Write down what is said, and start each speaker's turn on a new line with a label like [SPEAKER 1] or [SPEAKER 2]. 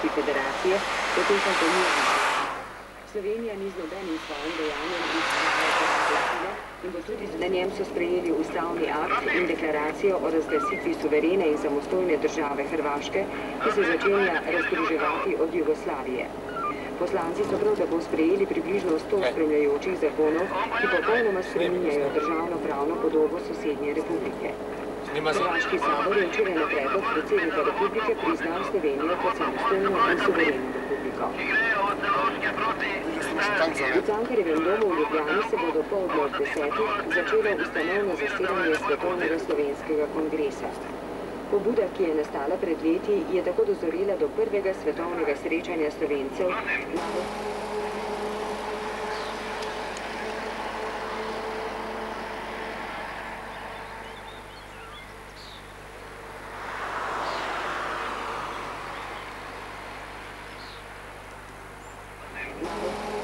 [SPEAKER 1] Ruski federacije poteka pomirno. Slovenija ni z nobenim svojim dejanjem izrazila in bo tudi na njem so sprejeli ustavni akt in deklaracijo o razglasitvi suverene in samostojne države Hrvaške, ki se začenja razdruževati od Jugoslavije. Poslanci so prav tako sprejeli približno 100 spremljajočih zakonov, ki popolnoma spreminjajo državno-pravno podobo sosednje republike. Hrvaški sabor je včeraj na predlog predsednika republike priznal Slovenijo kot samostojno in suvereno republiko. V Cankarjevem domu v Ljubljani se bo do poldne ob 10. začelo ustanovno zasedanje Svetovnega slovenskega kongresa. Pobuda, ki je nastala pred leti, je tako dozorela do prvega svetovnega srečanja Slovencev na